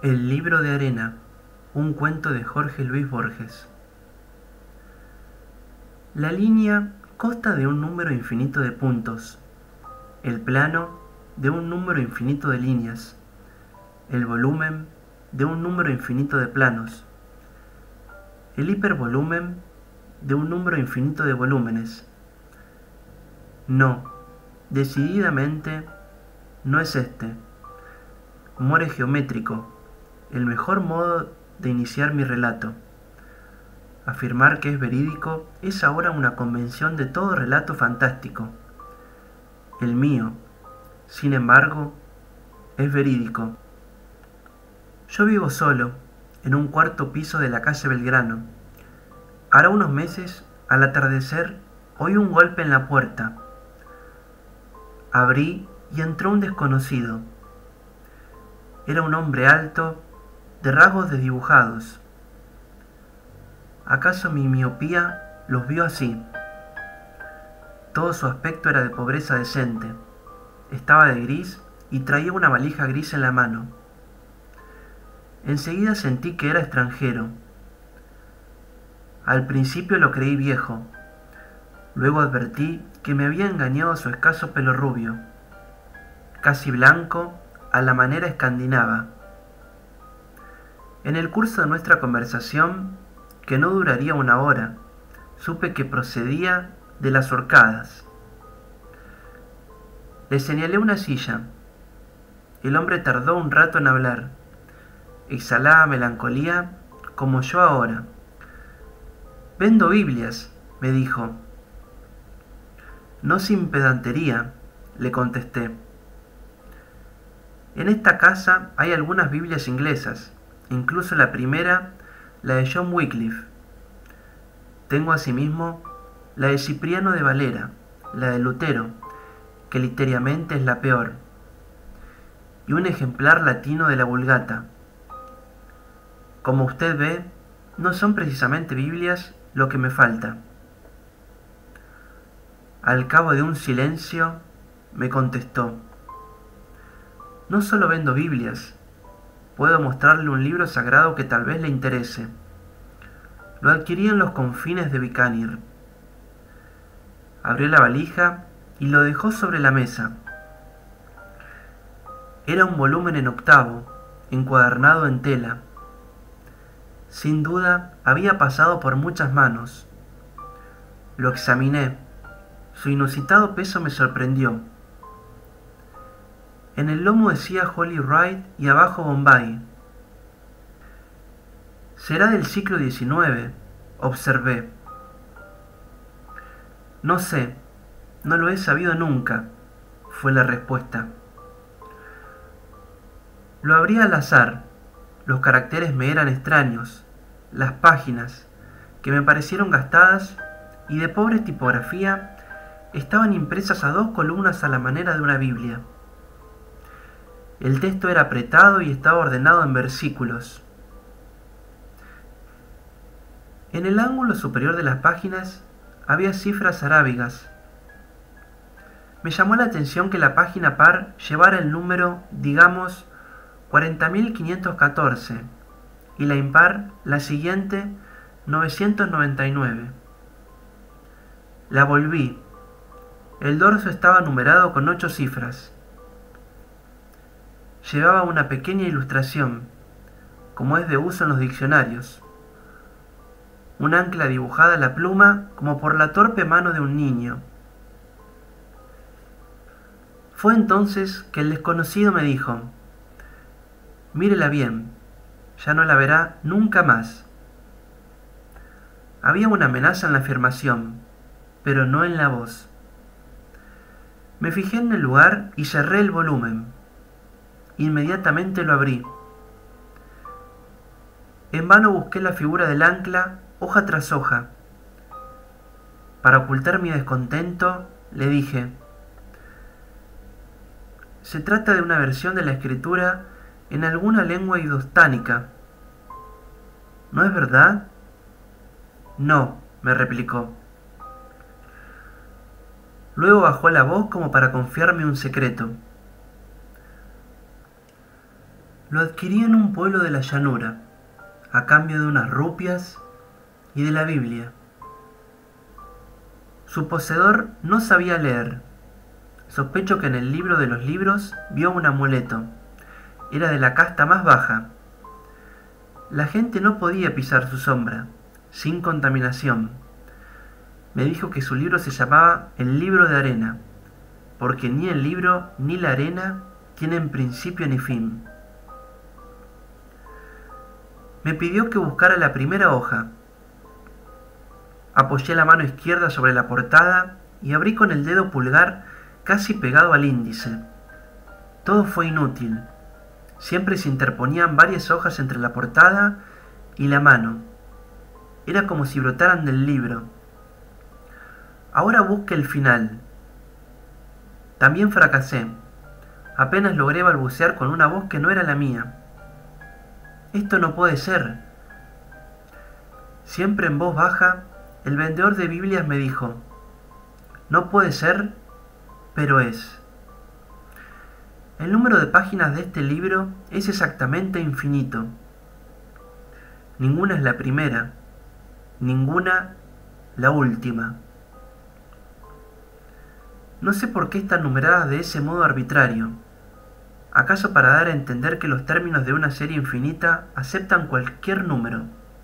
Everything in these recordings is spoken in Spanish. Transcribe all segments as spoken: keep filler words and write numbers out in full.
El libro de arena, un cuento de Jorge Luis Borges. La línea consta de un número infinito de puntos, el plano de un número infinito de líneas, el volumen de un número infinito de planos, el hipervolumen de un número infinito de volúmenes. No, decididamente no es este. More geométrico, el mejor modo de iniciar mi relato. Afirmar que es verídico es ahora una convención de todo relato fantástico. El mío, sin embargo, es verídico. Yo vivo solo, en un cuarto piso de la calle Belgrano. Hará unos meses, al atardecer, oí un golpe en la puerta. Abrí y entró un desconocido. Era un hombre alto, de rasgos desdibujados. ¿Acaso mi miopía los vio así? Todo su aspecto era de pobreza decente. Estaba de gris y traía una valija gris en la mano. Enseguida sentí que era extranjero. Al principio lo creí viejo. Luego advertí que me había engañado su escaso pelo rubio, casi blanco a la manera escandinava. En el curso de nuestra conversación, que no duraría una hora, supe que procedía de las Orcadas. Le señalé una silla. El hombre tardó un rato en hablar. Exhalaba melancolía como yo ahora. «Vendo Biblias», me dijo. «No sin pedantería», le contesté. «En esta casa hay algunas Biblias inglesas, incluso la primera, la de John Wycliffe. Tengo asimismo la de Cipriano de Valera, la de Lutero, que literariamente es la peor, y un ejemplar latino de la Vulgata. Como usted ve, no son precisamente Biblias lo que me falta». Al cabo de un silencio, me contestó: «No solo vendo Biblias, puedo mostrarle un libro sagrado que tal vez le interese. Lo adquirí en los confines de Bicanir». Abrió la valija y lo dejó sobre la mesa. Era un volumen en octavo, encuadernado en tela. Sin duda, había pasado por muchas manos. Lo examiné. Su inusitado peso me sorprendió. En el lomo decía Holy Wright y abajo Bombay. «Será del siglo diecinueve», observé. «No sé, no lo he sabido nunca», fue la respuesta. Lo abrí al azar. Los caracteres me eran extraños, las páginas, que me parecieron gastadas y de pobre tipografía, estaban impresas a dos columnas a la manera de una Biblia. El texto era apretado y estaba ordenado en versículos. En el ángulo superior de las páginas había cifras arábigas. Me llamó la atención que la página par llevara el número, digamos, cuarenta mil quinientos catorce y la impar la siguiente, novecientos noventa y nueve. La volví. El dorso estaba numerado con ocho cifras. Llevaba una pequeña ilustración, como es de uso en los diccionarios. Un ancla dibujada a la pluma como por la torpe mano de un niño. Fue entonces que el desconocido me dijo: «Mírela bien, ya no la verá nunca más». Había una amenaza en la afirmación, pero no en la voz. Me fijé en el lugar y cerré el volumen. Inmediatamente lo abrí. En vano busqué la figura del ancla, hoja tras hoja. Para ocultar mi descontento, le dije: «Se trata de una versión de la escritura en alguna lengua indostánica. ¿No es verdad?». «No», me replicó. Luego bajó la voz como para confiarme un secreto. Lo adquirí en un pueblo de la llanura, a cambio de unas rupias y de la Biblia. Su poseedor no sabía leer. Sospecho que en el libro de los libros vio un amuleto. Era de la casta más baja. La gente no podía pisar su sombra, sin contaminación. Me dijo que su libro se llamaba El Libro de Arena, porque ni el libro ni la arena tienen principio ni fin. Me pidió que buscara la primera hoja. Apoyé la mano izquierda sobre la portada y abrí con el dedo pulgar casi pegado al índice. Todo fue inútil. Siempre se interponían varias hojas entre la portada y la mano. Era como si brotaran del libro. Ahora busque el final. También fracasé. Apenas logré balbucear con una voz que no era la mía. Esto no puede ser. Siempre en voz baja, el vendedor de Biblias me dijo: no puede ser, pero es. El número de páginas de este libro es exactamente infinito. Ninguna es la primera, ninguna la última. No sé por qué están numeradas de ese modo arbitrario. ¿Acaso para dar a entender que los términos de una serie infinita aceptan cualquier número?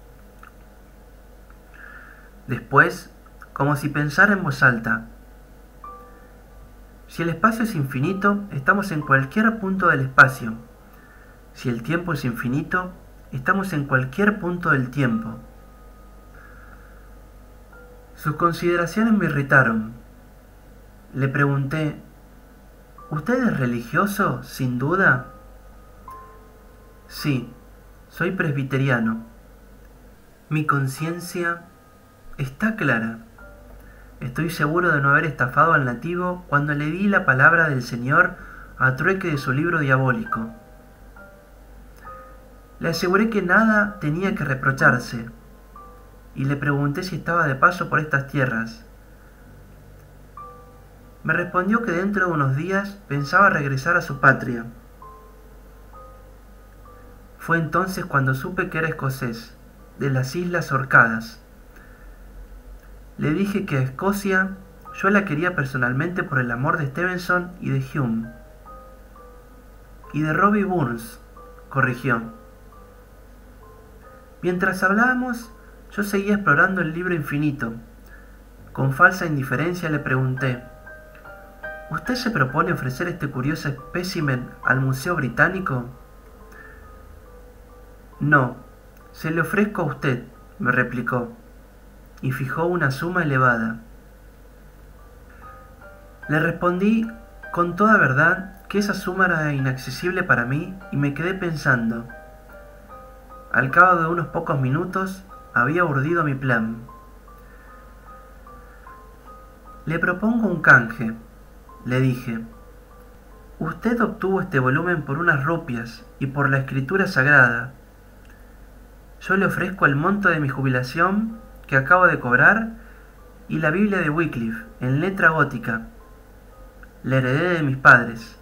Después, como si pensara en voz alta: si el espacio es infinito, estamos en cualquier punto del espacio. Si el tiempo es infinito, estamos en cualquier punto del tiempo. Sus consideraciones me irritaron. Le pregunté: ¿usted es religioso, sin duda? Sí, soy presbiteriano. Mi conciencia está clara. Estoy seguro de no haber estafado al nativo cuando le di la palabra del Señor a trueque de su libro diabólico. Le aseguré que nada tenía que reprocharse, y le pregunté si estaba de paso por estas tierras. Me respondió que dentro de unos días pensaba regresar a su patria. Fue entonces cuando supe que era escocés, de las Islas Orcadas. Le dije que a Escocia yo la quería personalmente por el amor de Stevenson y de Hume. Y de Robbie Burns, corrigió. Mientras hablábamos, yo seguía explorando el libro infinito. Con falsa indiferencia le pregunté: ¿usted se propone ofrecer este curioso espécimen al Museo Británico? No, se le ofrezco a usted, me replicó, y fijó una suma elevada. Le respondí con toda verdad que esa suma era inaccesible para mí y me quedé pensando. Al cabo de unos pocos minutos había urdido mi plan. Le propongo un canje, le dije. Usted obtuvo este volumen por unas rupias y por la escritura sagrada. Yo le ofrezco el monto de mi jubilación que acabo de cobrar y la Biblia de Wycliffe en letra gótica. La heredé de mis padres.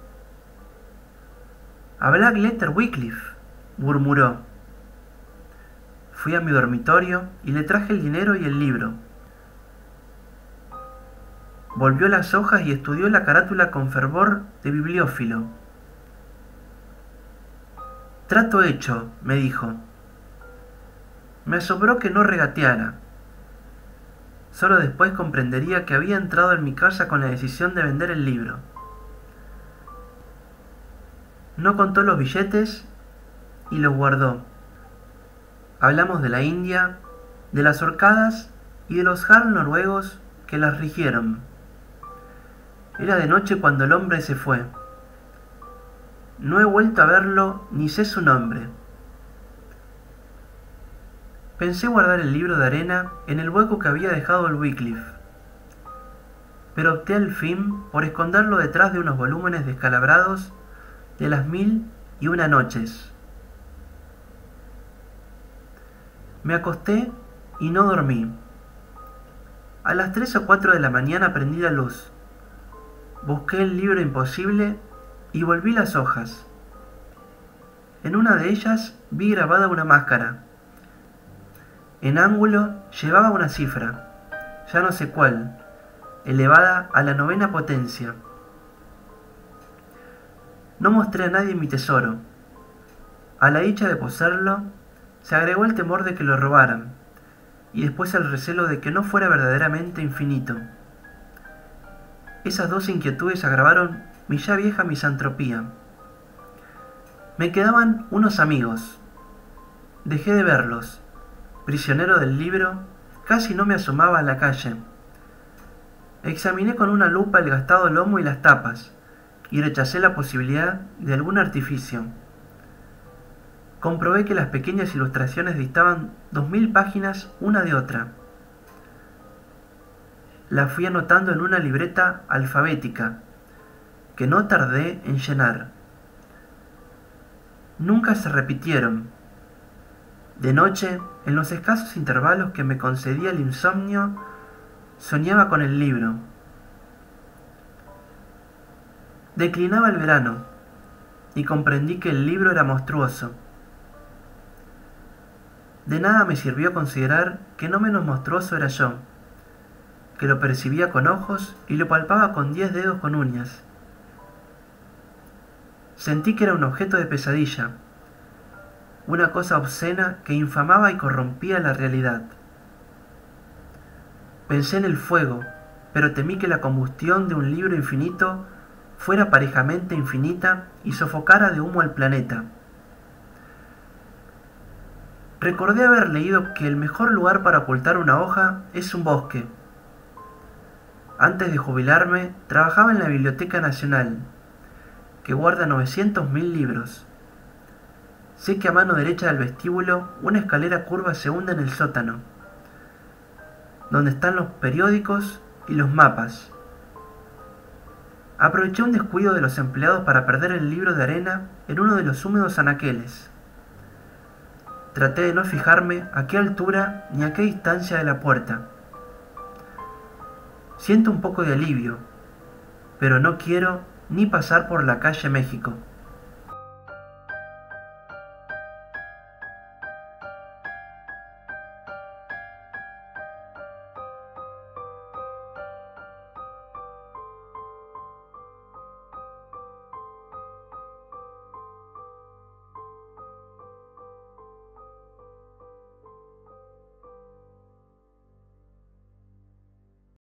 A Black Letter Wycliffe, murmuró. Fui a mi dormitorio y le traje el dinero y el libro. Volvió las hojas y estudió la carátula con fervor de bibliófilo. Trato hecho, me dijo. Me asombró que no regateara. Solo después comprendería que había entrado en mi casa con la decisión de vender el libro. No contó los billetes y los guardó. Hablamos de la India, de las Orcadas y de los jarls noruegos que las rigieron. Era de noche cuando el hombre se fue. No he vuelto a verlo ni sé su nombre. Pensé guardar el libro de arena en el hueco que había dejado el Wycliffe, pero opté al fin por esconderlo detrás de unos volúmenes descalabrados de las mil y una noches. Me acosté y no dormí. A las tres o cuatro de la mañana prendí la luz. Busqué el libro imposible y volví las hojas. En una de ellas vi grabada una máscara. En ángulo llevaba una cifra, ya no sé cuál, elevada a la novena potencia. No mostré a nadie mi tesoro. A la dicha de poseerlo, se agregó el temor de que lo robaran, y después el recelo de que no fuera verdaderamente infinito. Esas dos inquietudes agravaron mi ya vieja misantropía. Me quedaban unos amigos. Dejé de verlos. Prisionero del libro, casi no me asomaba a la calle. Examiné con una lupa el gastado lomo y las tapas, y rechacé la posibilidad de algún artificio. Comprobé que las pequeñas ilustraciones distaban dos mil páginas una de otra. La fui anotando en una libreta alfabética, que no tardé en llenar. Nunca se repitieron. De noche, en los escasos intervalos que me concedía el insomnio, soñaba con el libro. Declinaba el verano, y comprendí que el libro era monstruoso. De nada me sirvió considerar que no menos monstruoso era yo, que lo percibía con ojos y lo palpaba con diez dedos con uñas. Sentí que era un objeto de pesadilla, una cosa obscena que infamaba y corrompía la realidad. Pensé en el fuego, pero temí que la combustión de un libro infinito fuera parejamente infinita y sofocara de humo al planeta. Recordé haber leído que el mejor lugar para ocultar una hoja es un bosque. Antes de jubilarme, trabajaba en la Biblioteca Nacional, que guarda novecientos mil libros. Sé que a mano derecha del vestíbulo una escalera curva se hunde en el sótano, donde están los periódicos y los mapas. Aproveché un descuido de los empleados para perder el libro de arena en uno de los húmedos anaqueles. Traté de no fijarme a qué altura ni a qué distancia de la puerta. Siento un poco de alivio, pero no quiero ni pasar por la calle México.